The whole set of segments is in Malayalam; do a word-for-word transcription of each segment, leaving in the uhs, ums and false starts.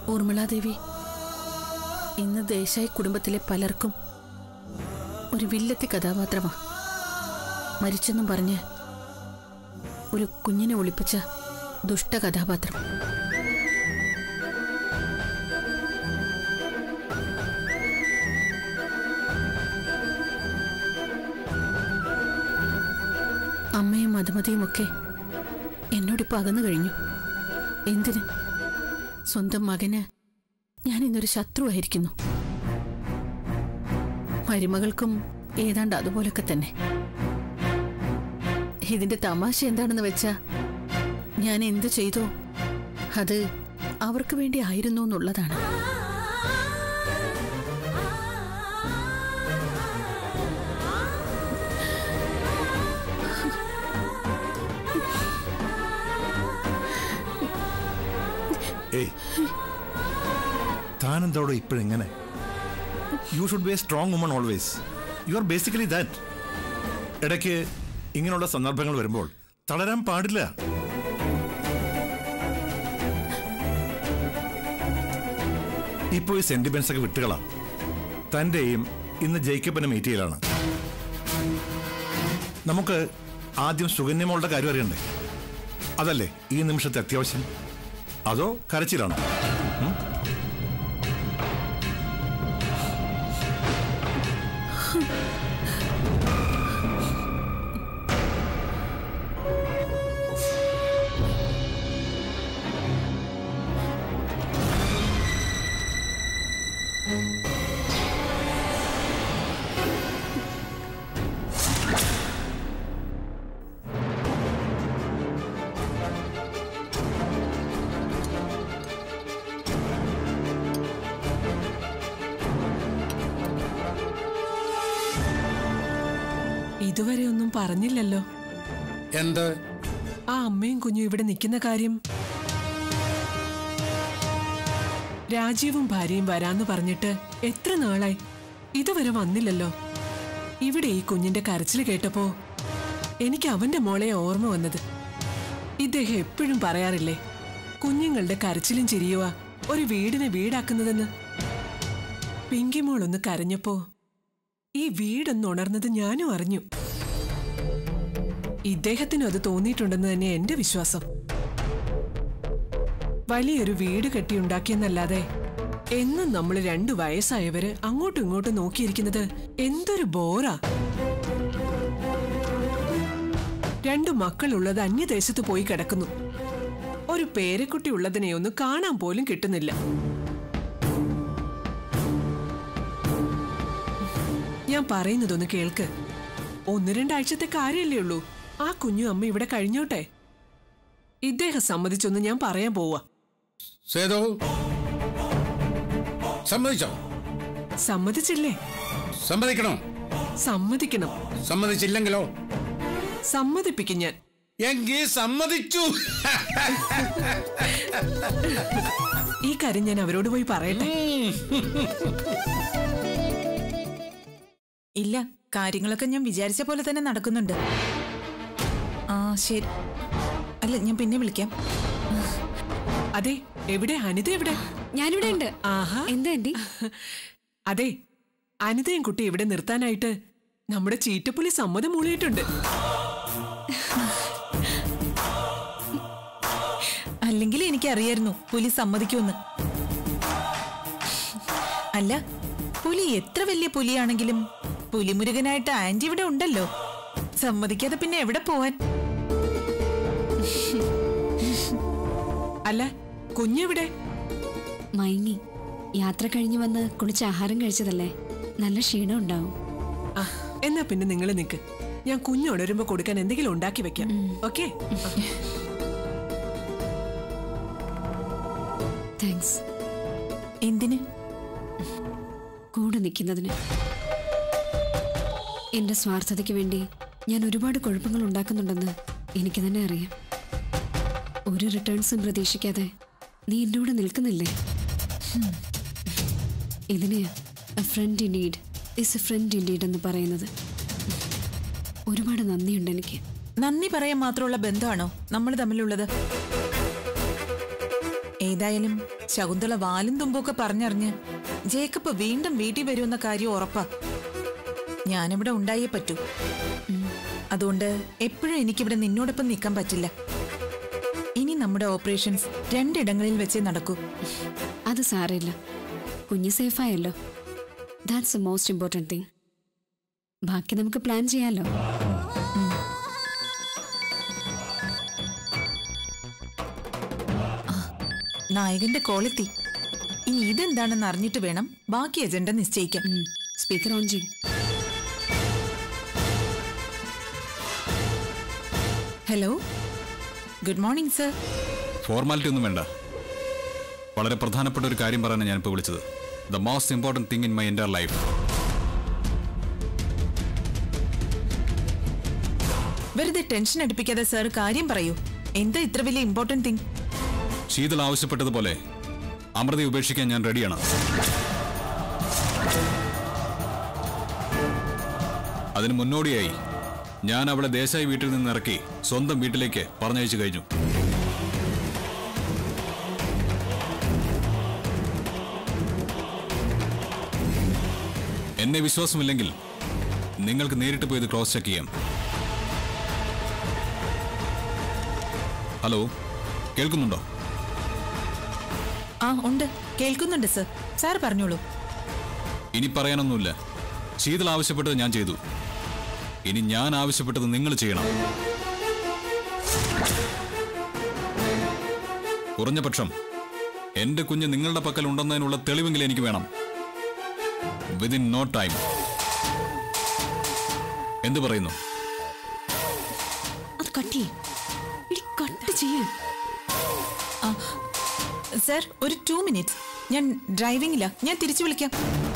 ഊർമിളാദേവി, ഇന്ന് ദേശായി കുടുംബത്തിലെ പലർക്കും ഒരു വില്ലത്തി കഥാപാത്രമാ. മരിച്ചെന്നും പറഞ്ഞ് ഒരു കുഞ്ഞിനെ ഒളിപ്പിച്ച ദുഷ്ട കഥാപാത്രം. അമ്മയും മധുമതിയുമൊക്കെ എന്നോടിപ്പോ അകന്നു കഴിഞ്ഞു. എന്തിന്? സ്വന്തം മകന് ഞാൻ ഇന്നൊരു ശത്രുവായിരിക്കുന്നു. മരുമകൾക്കും ഏതാണ്ട് അതുപോലൊക്കെ തന്നെ. ഇതിന്റെ തമാശ എന്താണെന്ന് വെച്ചാ, ഞാൻ എന്ത് ചെയ്തോ അത് അവർക്ക് വേണ്ടി ആയിരുന്നു എന്നുള്ളതാണ്. താനെന്തോടെ ഇപ്പോഴെങ്ങനെ? You should be a strong woman always. You are basically that. ഇടയ്ക്ക് ഇങ്ങനെയുള്ള സന്ദർഭങ്ങൾ വരുമ്പോൾ തളരാൻ പാടില്ല. ഇപ്പോൾ ഈ സെന്റിമെന്റ്സ് ഒക്കെ വിട്ടുകളാം. തന്റെയും ഇന്ന് ജേക്കബിനെ മീറ്റ് ചെയ്യലാണ്. നമുക്ക് ആദ്യം സുകന്യമോളുടെ കാര്യം അറിയണ്ടേ? അതല്ലേ ഈ നിമിഷത്തെ അത്യാവശ്യം? അതോ കരച്ചിലാണോ? ഇതുവരെ ഒന്നും പറഞ്ഞില്ലല്ലോ. എന്ത്? ആ അമ്മയും കുഞ്ഞും ഇവിടെ നിൽക്കുന്ന കാര്യം. രാജീവും ഭാര്യയും വരാന്ന് പറഞ്ഞിട്ട് എത്ര നാളായി, ഇതുവരെ വന്നില്ലല്ലോ. ഇവിടെ ഈ കുഞ്ഞിന്റെ കരച്ചിൽ കേട്ടപ്പോ എനിക്ക് അവന്റെ മോളെ ഓർമ്മ വന്നത്. ഇദ്ദേഹം എപ്പോഴും പറയാറില്ലേ, കുഞ്ഞുങ്ങളുടെ കരച്ചിലും ചിരിയുവാ ഒരു വീടിനെ വീടാക്കുന്നതെന്ന്. പിങ്കിമോളൊന്ന് കരഞ്ഞപ്പോ ഈ വീടൊന്ന് ഉണർന്നത് ഞാനും അറിഞ്ഞു. ഇദ്ദേഹത്തിനും അത് തോന്നിയിട്ടുണ്ടെന്ന് തന്നെ എന്റെ വിശ്വാസം. വലിയൊരു വീട് കെട്ടിയുണ്ടാക്കിയെന്നല്ലാതെ എന്നും നമ്മൾ രണ്ടു വയസ്സായവര് അങ്ങോട്ടും ഇങ്ങോട്ടും നോക്കിയിരിക്കുന്നത് എന്തൊരു ബോറാ. രണ്ടു മക്കളുള്ളത് അന്യദേശത്ത് പോയി കിടക്കുന്നു. ഒരു പേരക്കുട്ടി ഉള്ളതിനെ ഒന്ന് കാണാൻ പോലും കിട്ടുന്നില്ല. ഞാൻ പറയുന്നതൊന്ന് കേൾക്ക്. ഒന്ന് രണ്ടാഴ്ചത്തെ കാര്യല്ലേ ഉള്ളൂ. ആ കുഞ്ഞു അമ്മ ഇവിടെ കഴിഞ്ഞോട്ടെ. ഇദ്ദേഹം സമ്മതിച്ചൊന്ന് ഞാൻ പറയാൻ പോവാ. സമ്മതിച്ചോ? സമ്മതിച്ചില്ലേ? സമ്മതിക്കണോ? സമ്മതിക്കണം. സമ്മതിച്ചില്ലെങ്കിലോ? സമ്മതിപ്പിക്കും ഞാൻ. എങ്കിൽ സമ്മതിച്ചു. ഈ കാര്യം ഞാൻ അവരോട് പോയി പറയട്ടെ. ഇല്ല, കാര്യങ്ങളൊക്കെ ഞാൻ വിചാരിച്ച പോലെ തന്നെ നടക്കുന്നുണ്ട്. ആ ശരി, അല്ല ഞാൻ പിന്നെ വിളിക്കാം. അതെ, എവിടെ അനിത? എവിടെ? ഞാനിവിടെ ഉണ്ട്. ആഹാ, എന്താ ആന്റി? അതെ, അനിതയും കുട്ടി ഇവിടെ നിർത്താനായിട്ട് നമ്മുടെ ചീറ്റപ്പുലി സമ്മതം മൂളിയിട്ടുണ്ട്. അല്ലെങ്കിൽ എനിക്കറിയായിരുന്നു പുലി സമ്മതിക്കുമെന്ന്. അല്ല, പുലി എത്ര വലിയ പുലിയാണെങ്കിലും പുലിമുരുകനായിട്ട് ആന്റി ഇവിടെ ഉണ്ടല്ലോ. സമ്മതിക്കാതെ പിന്നെ എവിടെ പോവാൻ? അല്ല, കുഞ്ഞെവിടെ? മയങ്ങി. യാത്ര കഴിഞ്ഞു വന്ന് കുളിച്ച് ആഹാരം കഴിച്ചതല്ലേ, നല്ല ക്ഷീണം ഉണ്ടാവും. ആ, എന്നാ പിന്നെ നിങ്ങൾ നിക്ക്. ഞാൻ കുഞ്ഞുണരുമ്പോ കൊടുക്കാൻ എന്തെങ്കിലും ഉണ്ടാക്കി വെക്കാം. ഓക്കെ? താങ്ക്സ്. എന്തിന്? കൂടെ നിൽക്കുന്നതിന്. എന്റെ സ്വാർത്ഥതയ്ക്ക് വേണ്ടി ഞാൻ ഒരുപാട് കുഴപ്പങ്ങൾ ഉണ്ടാക്കുന്നുണ്ടെന്ന് എനിക്ക് തന്നെ അറിയാം. ഒരു റിട്ടേൺസും പ്രതീക്ഷിക്കാതെ നീ എൻ്റെ കൂടെ നിൽക്കുന്നില്ലേ? ഇതിന് a friend in need is a friend in need എന്ന് പറയുന്നത്. ഒരുപാട് നന്ദിയുണ്ട് എനിക്ക്. നന്ദി പറയാൻ മാത്രമുള്ള ബന്ധമാണോ നമ്മൾ തമ്മിലുള്ളത്? ഏതായാലും ശകുന്തള വാലും തുമ്പൊക്കെ പറഞ്ഞറിഞ്ഞ് ജേക്കബ് വീണ്ടും വീട്ടിൽ വരുമെന്ന കാര്യം ഉറപ്പാ. ഞാനിവിടെ ഉണ്ടായേ പറ്റൂ. അതുകൊണ്ട് എപ്പോഴും എനിക്കിവിടെ നിന്നോടൊപ്പം നിൽക്കാൻ പറ്റില്ല. ഇനി നമ്മുടെ ഓപ്പറേഷൻസ് രണ്ടിടങ്ങളിൽ വെച്ചേ നടക്കൂ. അത് സാരമില്ല, കുഞ്ഞ് സേഫായല്ലോ. That's the most important thing. ബാക്കി നമുക്ക് പ്ലാൻ ചെയ്യാലോ. നായകന്റെ കോളെത്തി. ഇനി ഇതെന്താണെന്ന് അറിഞ്ഞിട്ട് വേണം ബാക്കി അജണ്ട നിശ്ചയിക്കാൻ. സ്പീക്കർ ഓൺ ചെയ്യും. Hello, good morning sir. Formality ഒന്നും വേണ്ട. വളരെ പ്രധാനപ്പെട്ട ഒരു കാര്യം പറയാനാണ് ഞാനിപ്പോൾ വിളിച്ചത്. The most important thing in my entire life. വെറുതെ ടെൻഷൻ അടുപ്പിക്കാതെ സർ കാര്യം പറയൂ. എന്താ ഇത്ര വലിയ ഇമ്പോർട്ടൻറ്റ് തിങ്? ശീതൾ ആവശ്യപ്പെട്ടതുപോലെ അമൃതയെ ഉപേക്ഷിക്കാൻ ഞാൻ റെഡിയാണ്. അതിന് മുന്നോടിയായി ഞാൻ അവളെ ദേശായി വീട്ടിൽ നിന്ന് ഇറക്കി സ്വന്തം വീട്ടിലേക്ക് പറഞ്ഞയച്ചു കഴിഞ്ഞു. എന്നെ വിശ്വാസമില്ലെങ്കിൽ നിങ്ങൾക്ക് നേരിട്ട് പോയത് ക്രോസ് ചെക്ക് ചെയ്യാം. ഹലോ, കേൾക്കുന്നുണ്ടോ? ആ ഉണ്ട്, കേൾക്കുന്നുണ്ട് സർ. സാർ പറഞ്ഞോളൂ. ഇനി പറയാനൊന്നുമില്ല. ശീതൾ ആവശ്യപ്പെട്ടത് ഞാൻ ചെയ്തു. ഇനി ഞാൻ ആവശ്യപ്പെട്ടത് നിങ്ങൾ ചെയ്യണം. കുറഞ്ഞ പക്ഷം എന്റെ കുഞ്ഞ് നിങ്ങളുടെ പക്കൽ ഉണ്ടെന്നതിനുള്ള തെളിവെങ്കിലും എനിക്ക് വേണം. Within no time. എന്ത് പറയുന്നു? അത് കട്ട് കട്ട് ചെയ്യാൻ. സർ, ഒരു ടു മിനിറ്റ്സ്. ഞാൻ ഡ്രൈവിംഗില്ല, ഞാൻ തിരിച്ചു വിളിക്കാം.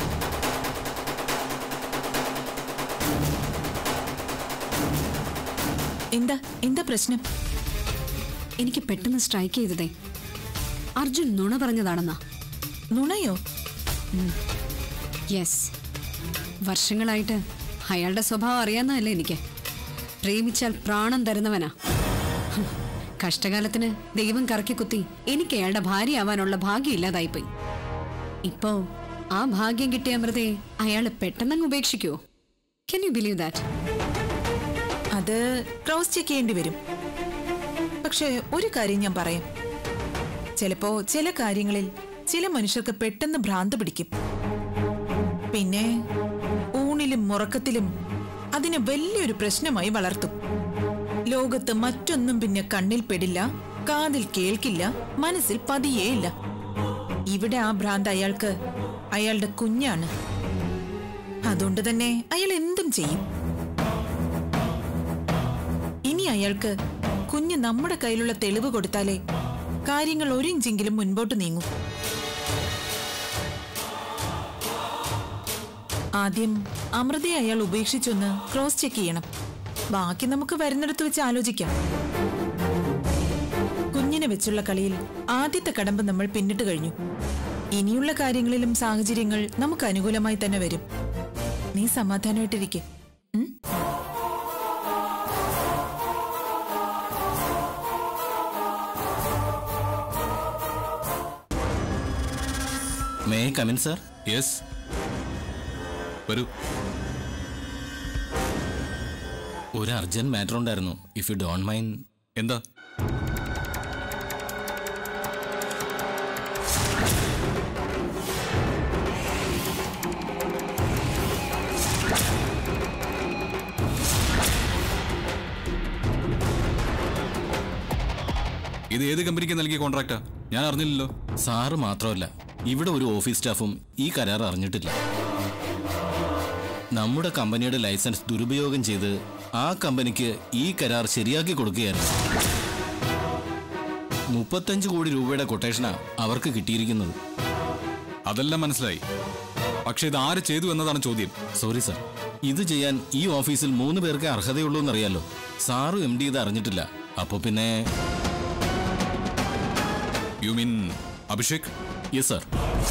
എന്താ എന്താ പ്രശ്നം? എനിക്ക് പെട്ടെന്ന് സ്ട്രൈക്ക് ചെയ്തതേ അർജുൻ നുണ പറഞ്ഞതാണെന്നാ. നുണയോ? യെസ്. വർഷങ്ങളായിട്ട് അയാളുടെ സ്വഭാവം അറിയാവുന്നതല്ലേ എനിക്ക്. പ്രേമിച്ചാൽ പ്രാണം തരുന്നവനാ. കഷ്ടകാലത്തിന് ദൈവം കറക്കി കുത്തി എനിക്ക് അയാളുടെ ഭാര്യയാവാനുള്ള ഭാഗ്യം ഇല്ലാതായിപ്പോയി. ഇപ്പോ ആ ഭാഗ്യം കിട്ടിയ അമൃതയെ അയാൾ പെട്ടെന്നങ്ങ് ഉപേക്ഷിക്കുവോ? Can you believe that? അത് ക്രോസ് ചെക്ക് ചെയ്യേണ്ടി വരും. പക്ഷെ ഒരു കാര്യം ഞാൻ പറയാം. ചിലപ്പോ ചില കാര്യങ്ങളിൽ ചില മനുഷ്യർക്ക് പെട്ടെന്ന് ഭ്രാന്ത് പിടിക്കും. പിന്നെ ഊണിലും മുറക്കത്തിലും അതിനെ വലിയൊരു പ്രശ്നമായി വളർത്തും. ലോകത്ത് മറ്റൊന്നും പിന്നെ കണ്ണിൽ പെടില്ല, കാതിൽ കേൾക്കില്ല, മനസ്സിൽ പതിയേയില്ല. ഇവിടെ ആ ഭ്രാന്ത് അയാൾക്ക് അയാളുടെ കുഞ്ഞാണ്. അതുകൊണ്ട് തന്നെ അയാൾ എന്തും ചെയ്യും. ഇനി അയാൾക്ക് കുഞ്ഞ് നമ്മുടെ കയ്യിലുള്ള തെളിവ് കൊടുത്താലേ കാര്യങ്ങൾ ഒരു ഇഞ്ചെങ്കിലും മുൻപോട്ട് നീങ്ങും. ആദ്യം അമൃതയെ അയാൾ ഉപേക്ഷിച്ചൊന്ന് ക്രോസ് ചെക്ക് ചെയ്യണം. ബാക്കി നമുക്ക് വരുന്നിടത്ത് വെച്ച് ആലോചിക്കാം. കുഞ്ഞിനെ വെച്ചുള്ള കളിയിൽ ആദ്യത്തെ കടമ്പ് നമ്മൾ പിന്നിട്ട് കഴിഞ്ഞു. ഇനിയുള്ള കാര്യങ്ങളിലും സാഹചര്യങ്ങൾ നമുക്ക് അനുകൂലമായി തന്നെ വരും. നീ സമാധാനമായിട്ടിരിക്കെ. May I come in sir? Yes, വരൂ. ഒരു അർജന്റ് മാറ്റർ ഉണ്ടായിരുന്നു. If you don't mind. എന്താ? ഇത് ഏത് കമ്പനിക്ക് നൽകിയ കോൺട്രാക്റ്റാ? ഞാൻ അറിഞ്ഞില്ലല്ലോ. സാറ് മാത്രമല്ല, ഇവിടെ ഒരു ഓഫീസ് സ്റ്റാഫും ഈ കരാർ അറിഞ്ഞിട്ടില്ല. നമ്മുടെ കമ്പനിയുടെ ലൈസൻസ് ദുരുപയോഗം ചെയ്ത് ആ കമ്പനിക്ക് ഈ കരാർ ശരിയാക്കി കൊടുക്കുകയായിരുന്നു. മുപ്പത്തഞ്ച് കോടി രൂപയുടെ കൊട്ടേഷനാ അവർക്ക് കിട്ടിയിരിക്കുന്നത്. അതെല്ലാം മനസ്സിലായി. പക്ഷെ ഇത് ആര് ചെയ്തു എന്നതാണ് ചോദ്യം. സോറി സർ, ഇത് ചെയ്യാൻ ഈ ഓഫീസിൽ മൂന്ന് പേർക്ക് അർഹതയുള്ളൂ എന്നറിയാലോ. സാറും എം ഡി ഇത് അറിഞ്ഞിട്ടില്ല. അപ്പൊ പിന്നെ you mean Abhishek? Yes sir.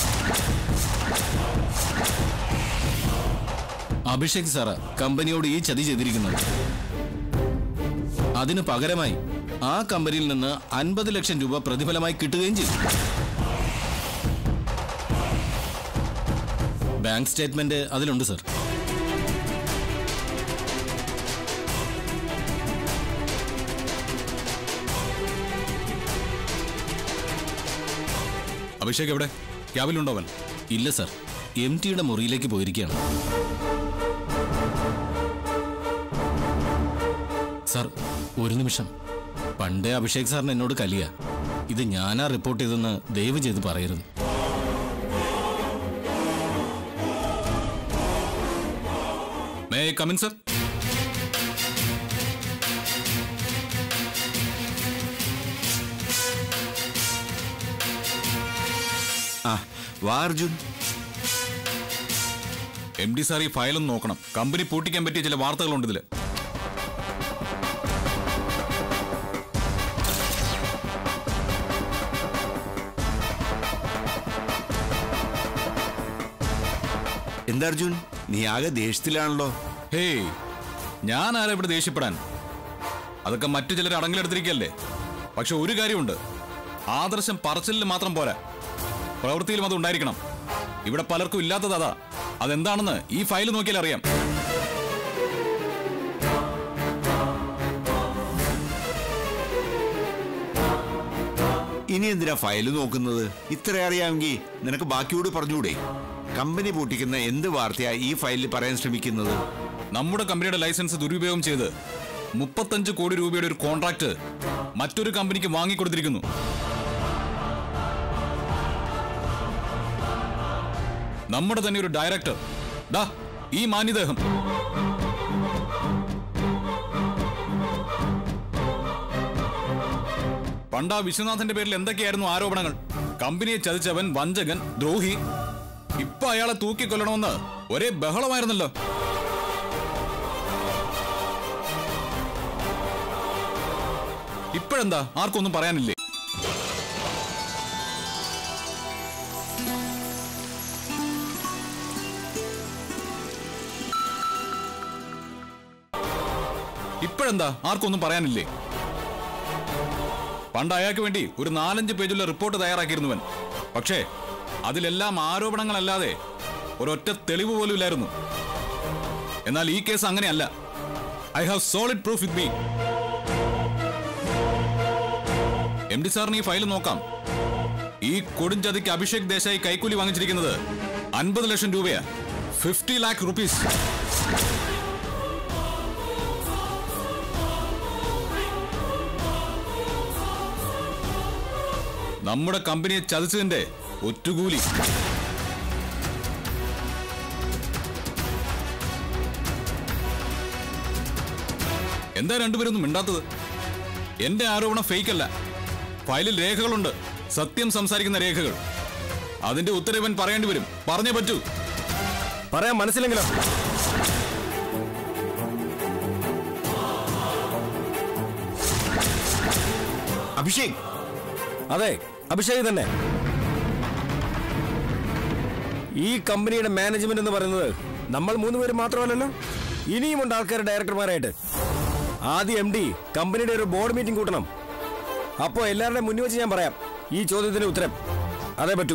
Abhishek sir കമ്പനിയോട് ഈ ചതി ചെയ്തിരിക്കുന്നത്. അതിന് പകരമായി ആ കമ്പനിയിൽ നിന്ന് അൻപത് ലക്ഷം രൂപ പ്രതിഫലമായി കിട്ടുകയും ചെയ്തു. ബാങ്ക് സ്റ്റേറ്റ്മെന്റ് അതിലുണ്ട് സർ. അഭിഷേക് എവിടെ? ക്യാബിലുണ്ടോ അവൻ? ഇല്ല സർ, എം ടിയുടെ മുറിയിലേക്ക് പോയിരിക്കുകയാണ്. സർ ഒരു നിമിഷം. പണ്ടേ അഭിഷേക് സാറിന് എന്നോട് കലിയ. ഇത് ഞാനാ റിപ്പോർട്ട് ചെയ്തെന്ന് ദയവ് ചെയ്ത് പറയരുത്. May I come in sir? വാ അർജുൻ. എം ഡി സാർ ഈ ഫയലൊന്ന് നോക്കണം. കമ്പനി പൂട്ടിക്കാൻ പറ്റിയ ചില വാർത്തകളുണ്ട് ഇതില്. എന്താ അർജുൻ, നീ ആകെ ദേഷ്യത്തിലാണല്ലോ? ഹേയ്, ഞാൻ ആരാ ഇവിടെ ദേഷ്യപ്പെടാൻ? അതൊക്കെ മറ്റു ചിലർ അടങ്ങിലെടുത്തിരിക്കല്ലേ. പക്ഷെ ഒരു കാര്യമുണ്ട്, ആദർശം പറച്ചിലിൽ മാത്രം പോരാ, പ്രവൃത്തിയിലും അത് ഉണ്ടായിരിക്കണം. ഇവിടെ പലർക്കും ഇല്ലാത്തത് അതാ. അതെന്താണെന്ന് ഈ ഫയൽ നോക്കിയാൽ അറിയാം. ഇനി എന്തിനാ ഫയല് നോക്കുന്നത്? ഇത്ര അറിയാമെങ്കിൽ നിനക്ക് ബാക്കിയോട് പറഞ്ഞുകൂടെ? കമ്പനി പൂട്ടിക്കുന്ന എന്ത് വാർത്തയാ ഈ ഫയലിൽ പറയാൻ ശ്രമിക്കുന്നത്? നമ്മുടെ കമ്പനിയുടെ ലൈസൻസ് ദുരുപയോഗം ചെയ്ത് മുപ്പത്തഞ്ച് കോടി രൂപയുടെ ഒരു കോൺട്രാക്ട് മറ്റൊരു കമ്പനിക്ക് വാങ്ങിക്കൊടുത്തിരിക്കുന്നു. നമ്മുടെ തന്നെ ഒരു ഡയറക്ടർ, ദാ ഈ മാന്യദേഹം, പണ്ടാ വിശ്വനാഥന്റെ പേരിൽ എന്തൊക്കെയായിരുന്നു ആരോപണങ്ങൾ? കമ്പനിയെ ചതിച്ചവൻ, വഞ്ചകൻ, ദ്രോഹി. ഇപ്പൊ അയാളെ തൂക്കിക്കൊല്ലണമെന്ന് ഒരേ ബഹളമായിരുന്നല്ലോ. ഇപ്പോഴെന്താ, ആർക്കൊന്നും പറയാനില്ലേ? ഇപ്പോഴെന്താ, ആർക്കൊന്നും പറയാനില്ലേ? പണ്ട് അയാൾക്ക് വേണ്ടി ഒരു നാലഞ്ച് പേജുള്ള റിപ്പോർട്ട് തയ്യാറാക്കിയിരുന്നുവൻ. പക്ഷേ അതിലെല്ലാം ആരോപണങ്ങളല്ലാതെ ഒരൊറ്റ തെളിവ് പോലും ഇല്ലായിരുന്നു. എന്നാൽ ഈ കേസ് അങ്ങനെയല്ല. I have solid proof with me. M D സാറിന് ഈ ഫയൽ നോക്കാം. ഈ കൊടുംചതിക്ക് അഭിഷേക് ദേശായി കൈക്കൂലി വാങ്ങിച്ചിരിക്കുന്നത് അൻപത് ലക്ഷം രൂപയാ. Fifty lakh rupees. നമ്മുടെ കമ്പനിയെ ചതിച്ചതിന്റെ ഒറ്റുകൂലി. എന്താ രണ്ടുപേരൊന്നും മിണ്ടാത്തത്? എന്റെ ആരോപണം ഫേക്ക് അല്ല. ഫയലിൽ രേഖകളുണ്ട്, സത്യം സംസാരിക്കുന്ന രേഖകൾ. അതിന്റെ ഉത്തരവൻ പറയേണ്ടി വരും. പറഞ്ഞേ പറ്റൂ. പറയാൻ മനസ്സിലെങ്കിലോ? അഭിഷേക്. അതെ, അഭിഷേക് തന്നെ. ഈ കമ്പനിയുടെ മാനേജ്മെന്റ് എന്ന് പറയുന്നത് നമ്മൾ മൂന്നുപേരും മാത്രമല്ലല്ലോ, ഇനിയുമുണ്ട് ആൾക്കാർ ഡയറക്ടർമാരായിട്ട്. ആദ്യം എം ഡി കമ്പനിയുടെ ഒരു ബോർഡ് മീറ്റിംഗ് കൂട്ടണം. അപ്പോൾ എല്ലാവരുടെയും മുന്നിൽ വെച്ച് ഞാൻ പറയാം ഈ ചോദ്യത്തിന് ഉത്തരം. അതേ പറ്റൂ.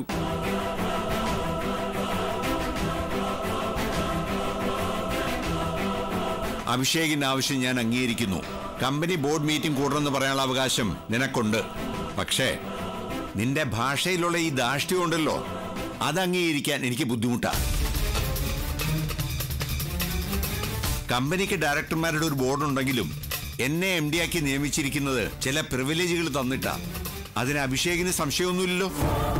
അഭിഷേകിന്റെ ആവശ്യം ഞാൻ അംഗീകരിക്കുന്നു. കമ്പനി ബോർഡ് മീറ്റിംഗ് കൂടണമെന്ന് പറയാനുള്ള അവകാശം നിനക്കുണ്ട്. പക്ഷേ നിന്റെ ഭാഷയിലുള്ള ഈ ധാർഷ്ട്യം ഉണ്ടല്ലോ, അത് അംഗീകരിക്കാൻ എനിക്ക് ബുദ്ധിമുട്ടാണ്. കമ്പനിക്ക് ഡയറക്ടർമാരുടെ ഒരു ബോർഡ് ഉണ്ടെങ്കിലും എന്നെ എം ഡി ആക്കി നിയമിച്ചിരിക്കുന്നത് ചില പ്രിവിലേജുകൾ തന്നിട്ടാ. അതിന് അഭിഷേകിന് സംശയമൊന്നുമില്ലല്ലോ.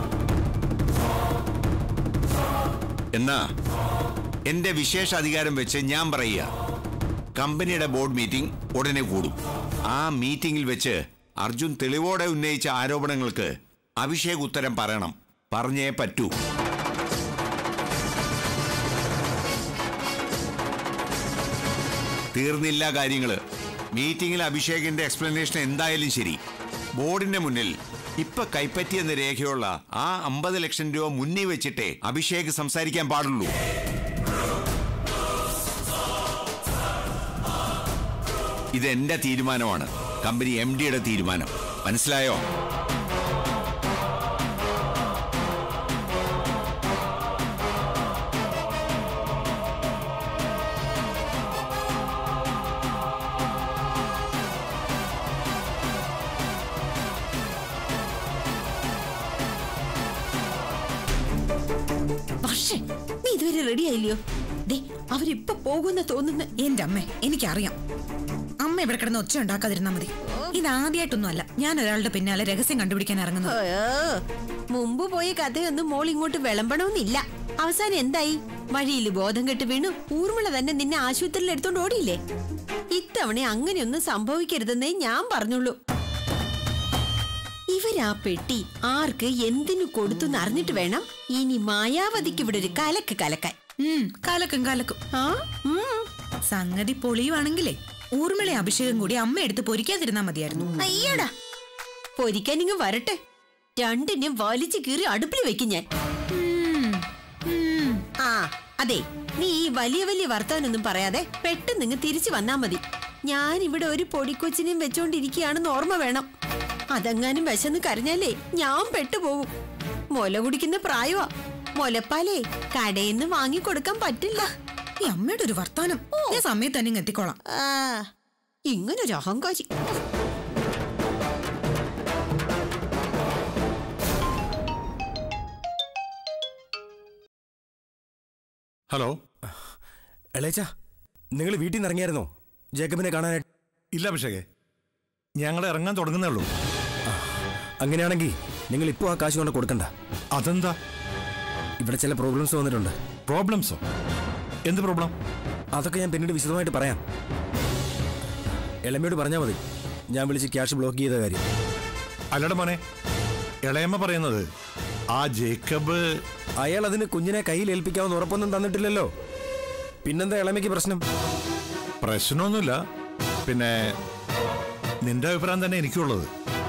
എന്നാ എന്റെ വിശേഷ അധികാരം വെച്ച് ഞാൻ പറയുക, കമ്പനിയുടെ ബോർഡ് മീറ്റിംഗ് ഉടനെ കൂടും. ആ മീറ്റിംഗിൽ വെച്ച് അർജുൻ തെളിവോടെ ഉന്നയിച്ച ആരോപണങ്ങൾക്ക് അഭിഷേക് ഉത്തരം പറയണം. പറഞ്ഞേ പറ്റൂ. തീർന്നില്ല കാര്യങ്ങള്. മീറ്റിംഗിൽ അഭിഷേകിന്റെ എക്സ്പ്ലനേഷൻ എന്തായാലും ശരി. ബോർഡിന്റെ മുന്നിൽ ഇപ്പൊ കൈപ്പറ്റിയെന്ന രേഖയുള്ള ആ അമ്പത് ലക്ഷം രൂപ മുന്നിൽ വെച്ചിട്ടേ അഭിഷേക് സംസാരിക്കാൻ പാടുള്ളൂ. ഇതെന്റെ തീരുമാനമാണ്, കമ്പനി എം ഡിയുടെ തീരുമാനം. മനസ്സിലായോ? വർഷേ നീ ഇതുവരെ റെഡി ആയില്ലയോ? ദേ അവരിപ്പൊ പോകുന്ന തോന്നുന്ന. എന്റെ അമ്മ എനിക്കറിയാം. അമ്മ ഇവിടെ കിടന്ന് ഒച്ച ഉണ്ടാക്കാതിരുന്നാ മതി. ഇതാദ്യമായിട്ടൊന്നും അല്ല ഞാൻ ഒരാളുടെ പിന്നാലെ രഹസ്യം കണ്ടുപിടിക്കാൻ ഇറങ്ങുന്നത്. മുമ്പ് പോയ കഥയൊന്നും മോൾ ഇങ്ങോട്ട് വിളമ്പണമെന്നില്ല. അവസാനം എന്തായി? വഴിയിൽ ബോധം കെട്ട് വീണു. ഊർമിള തന്നെ നിന്നെ ആശുപത്രിയിൽ എടുത്തോണ്ട് ഓടിയില്ലേ? ഇത്തവണ അങ്ങനെയൊന്നും സംഭവിക്കരുതെന്നേ ഞാൻ പറഞ്ഞുള്ളൂ. ഇവരാ പെട്ടി ആർക്ക് എന്തിനു കൊടുത്തു അറിഞ്ഞിട്ട് വേണം ഇനി മായാവതിക്ക് ഇവിടെ ഒരു കലക്ക് കലക്കാൻ. കലക്കും കലക്കും. ആ സംഗതി പൊളിയുവാണെങ്കിലേ ഊർമിളെ അഭിഷേകം കൂടി അമ്മ എടുത്ത് പൊരിക്കാതിരുന്നാ മതിയായിരുന്നു. അയ്യടാ, പൊരിക്കാൻ ഇങ്ങ് വരട്ടെ. രണ്ടിനും വലിച്ചു കീറി അടുപ്പിൽ വെക്കും ഞാൻ. ആ അതെ, നീ ഈ വലിയ വലിയ വർത്താനൊന്നും പറയാതെ പെട്ടെന്ന് ഇങ്ങ് തിരിച്ചു വന്നാ മതി. ഞാൻ ഇവിടെ ഒരു പൊടിക്കൊച്ചിനെയും വെച്ചോണ്ടിരിക്കുകയാണെന്ന് ഓർമ്മ വേണം. അതെങ്ങാനും വിശന്ന് കരഞ്ഞാലേ ഞാൻ പെട്ടുപോകും. മുല കുടിക്കുന്ന പ്രായമാ. മുലപ്പാലേ കടയിൽ നിന്ന് വാങ്ങിക്കൊടുക്കാൻ പറ്റില്ല. ഈ അമ്മയുടെ ഒരു വർത്താനം. ഞാൻ സമയത്ത് തന്നെ എത്തിക്കോളാം. ആ ഇങ്ങനൊരു അഹങ്കാരി. ഹലോ എളേച്ച, നിങ്ങൾ വീട്ടിൽ നിന്ന് ഇറങ്ങിയായിരുന്നോ ജേക്കബിനെ കാണാനായിട്ട്? ഇല്ല അഭിഷേകേ, ഞങ്ങൾ ഇറങ്ങാൻ തുടങ്ങുന്നേ ഉള്ളൂ. അങ്ങനെയാണെങ്കിൽ നിങ്ങൾ ഇപ്പോൾ ആ കാശ് കൊണ്ട് കൊടുക്കണ്ട. അതെന്താ? ഇവിടെ ചില പ്രോബ്ലംസ് വന്നിട്ടുണ്ട്. പ്രോബ്ലംസോ? എന്ത് പ്രോബ്ലം? അതൊക്കെ ഞാൻ പിന്നീട് വിശദമായിട്ട് പറയാം. ഇളമയോട് പറഞ്ഞാൽ മതി ഞാൻ വിളിച്ച് ക്യാഷ് ബ്ലോക്ക് ചെയ്ത കാര്യം. അല്ലട മോനെ, ഇളയമ്മ പറയുന്നത് ആ ജേക്കബ് അയാൾ അതിന് കുഞ്ഞിനെ കയ്യിൽ ഏൽപ്പിക്കാമെന്ന് ഉറപ്പൊന്നും തന്നിട്ടില്ലല്ലോ. പിന്നെന്താ ഇളമയ്ക്ക് പ്രശ്നം? പ്രശ്നമൊന്നുമില്ല. പിന്നെ നിന്റെ അഭിപ്രായം തന്നെ എനിക്കുള്ളത്.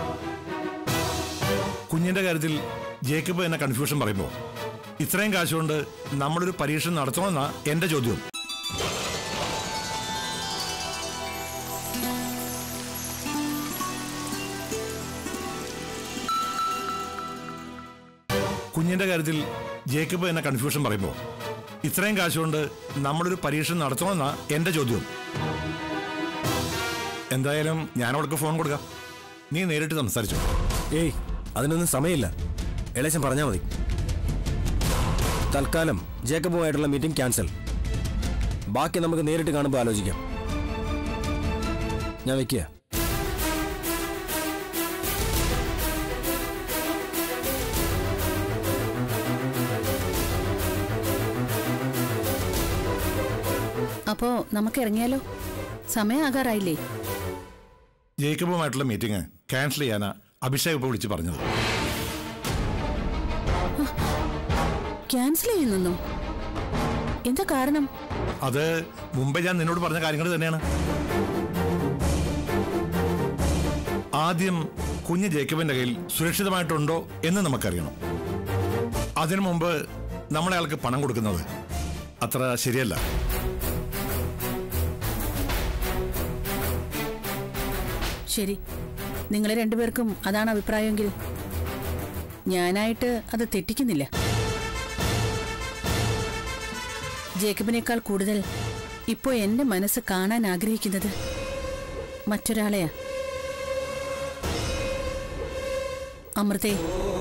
കുഞ്ഞിന്റെ കാര്യത്തിൽ ജേക്കബ് എന്നെ കൺഫ്യൂഷൻ പറയുമ്പോൾ ഇത്രയും കാശുകൊണ്ട് നമ്മളൊരു പരീക്ഷ നടത്തണമെന്നാ എന്റെ ചോദ്യം. കുഞ്ഞിന്റെ കാര്യത്തിൽ ജേക്കബ് എന്നെ കൺഫ്യൂഷൻ പറയുമ്പോൾ ഇത്രയും കാശുകൊണ്ട് നമ്മളൊരു പരീക്ഷ നടത്തണമെന്നാ എന്റെ ചോദ്യം. എന്തായാലും ഞാൻ അവൾക്ക് ഫോൺ കൊടുക്കാം, നീ നേരിട്ട് സംസാരിച്ചോ. ഏയ് അതിനൊന്നും സമയമില്ല, ഇളയച്ചൻ പറഞ്ഞാൽ മതി. തൽക്കാലം ജേക്കബുമായിട്ടുള്ള മീറ്റിംഗ് ക്യാൻസൽ. ബാക്കി നമുക്ക് നേരിട്ട് കാണുമ്പോൾ ആലോചിക്കാം. ഞാൻ വെക്കുക. അപ്പോ നമുക്ക് ഇറങ്ങിയാലോ? സമയമാകാറായില്ലേ? ജേക്കബുമായിട്ടുള്ള മീറ്റിംഗ് ക്യാൻസൽ ചെയ്യാനാ അഭിഷേക് ഇപ്പോൾ വിളിച്ച് പറഞ്ഞത്. ക്യാൻസൽ ചെയ്യുന്നു? എന്താ കാരണം? അത് മുമ്പേ ഞാൻ നിന്നോട് പറഞ്ഞ കാര്യങ്ങൾ തന്നെയാണ്. ആദ്യം കുഞ്ഞ് ജേക്കബിന്റെ കയ്യിൽ സുരക്ഷിതമായിട്ടുണ്ടോ എന്ന് നമുക്കറിയണം. അതിനു മുമ്പ് നമ്മളയാൾക്ക് പണം കൊടുക്കുന്നത് അത്ര ശരിയല്ല. ശരി, നിങ്ങളെ രണ്ടുപേർക്കും അതാണ് അഭിപ്രായമെങ്കിൽ ഞാനായിട്ട് അത് തെറ്റിക്കുന്നില്ല. ജേക്കബിനേക്കാൾ കൂടുതൽ ഇപ്പോൾ എന്റെ മനസ്സ് കാണാൻ ആഗ്രഹിക്കുന്നത് മറ്റൊരാളെയാ. അമൃതേ,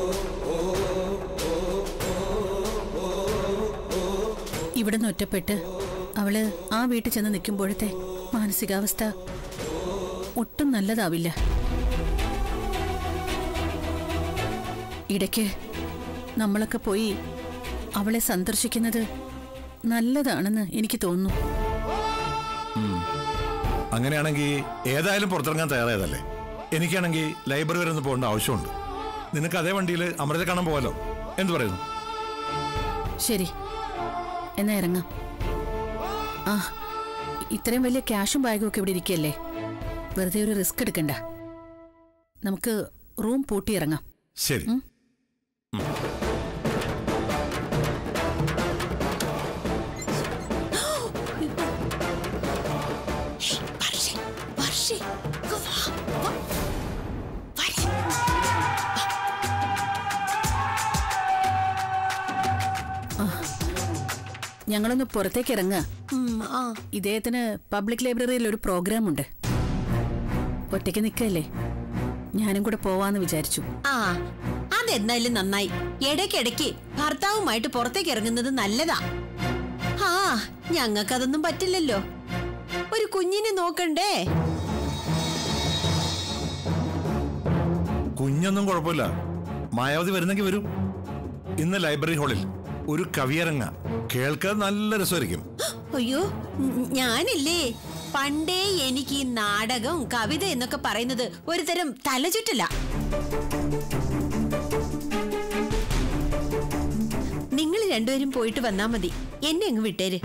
ഇവിടുന്ന് ഒറ്റപ്പെട്ട് അവള് ആ വീട്ടിൽ ചെന്ന് നിൽക്കുമ്പോഴത്തെ മാനസികാവസ്ഥ ഒട്ടും നല്ലതാവില്ല. ഇടയ്ക്ക് നമ്മളൊക്കെ പോയി അവളെ സന്ദർശിക്കുന്നത് നല്ലതാണെന്ന് എനിക്ക് തോന്നുന്നു. അങ്ങനെയാണെങ്കിൽ ഏതായാലും പുറത്തിറങ്ങാൻ തയ്യാറായതല്ലേ? എനിക്കാണെങ്കിൽ ലൈബ്രറി വരെ ഒന്ന് പോകേണ്ട ആവശ്യമുണ്ട്. നിനക്ക് അതേ വണ്ടിയിൽ അമൃത കാണാൻ പോകാലോ? എന്ത് പറയുന്നു? ശരി, എന്നാ ഇറങ്ങാം. ആ, ഇത്രയും വലിയ ക്യാഷും ബാഗും ഒക്കെ ഇവിടെ ഇരിക്കല്ലേ, വെറുതെ ഒരു റിസ്ക് എടുക്കണ്ട. നമുക്ക് റൂം പൂട്ടി ഇറങ്ങാം. ശരി. ഞങ്ങളൊന്ന് പുറത്തേക്ക് ഇറങ്ങാം. ഇദ്ദേഹത്തിന് പബ്ലിക് ലൈബ്രറിയിൽ ഒരു പ്രോഗ്രാം ഉണ്ട്. ഒറ്റയ്ക്ക് നിൽക്കല്ലേ, ഞാനും കൂടെ പോവാന്ന് വിചാരിച്ചു. ആ അതെന്നാലും നന്നായി. ഇടയ്ക്കിടയ്ക്ക് ഭർത്താവുമായിട്ട് പുറത്തേക്ക് ഇറങ്ങുന്നത് നല്ലതാ. ആ ഞങ്ങൾക്കതൊന്നും പറ്റില്ലല്ലോ. ഒരു കുഞ്ഞിനെ നോക്കണ്ടേ? കുഞ്ഞൊന്നും കുഴപ്പമില്ല. മായാവതി വരുന്നെങ്കിൽ വരും. ഇന്ന് ലൈബ്രറി ഹാളിൽ ഒരു കവിയരങ്ങ, കേൾക്കാൻ നല്ല രസമായിരിക്കും. അയ്യോ ഞാനില്ലേ, പണ്ടേ എനിക്ക് ഈ നാടകം കവിത എന്നൊക്കെ പറയുന്നത് ഒരു തരം തലചുറ്റല. നിങ്ങൾ രണ്ടുപേരും പോയിട്ട് വന്നാ മതി. എന്നെ അങ്ങ് വിട്ടേര്.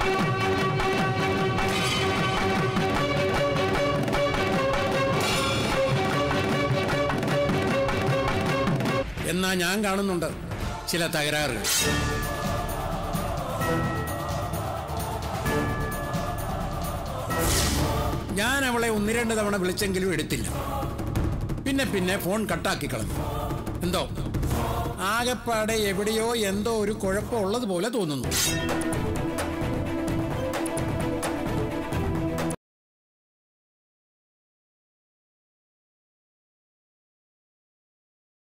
എന്നാ ഞാൻ കാണുന്നുണ്ട് ചില തകരാറുകൾ. ഞാൻ അവളെ ഒന്ന് രണ്ട് തവണ വിളിച്ചെങ്കിലും എടുത്തില്ല. പിന്നെ പിന്നെ ഫോൺ കട്ടാക്കി കളഞ്ഞു. എന്തോ ആകെപ്പാടെ എവിടെയോ എന്തോ ഒരു കുഴപ്പമുള്ളത് പോലെ തോന്നുന്നു.